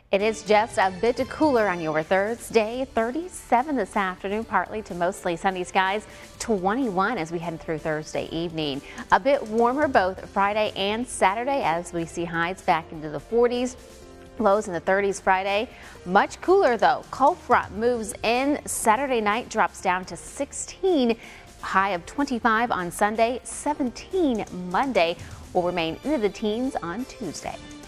It is just a bit cooler on your Thursday. 37 this afternoon, partly to mostly sunny skies. 21 as we head through Thursday evening. A bit warmer both Friday and Saturday as we see highs back into the 40s. Lows in the 30s Friday. Much cooler though. Cold front moves in Saturday night, drops down to 16. High of 25 on Sunday, 17 Monday. Will remain into the teens on Tuesday.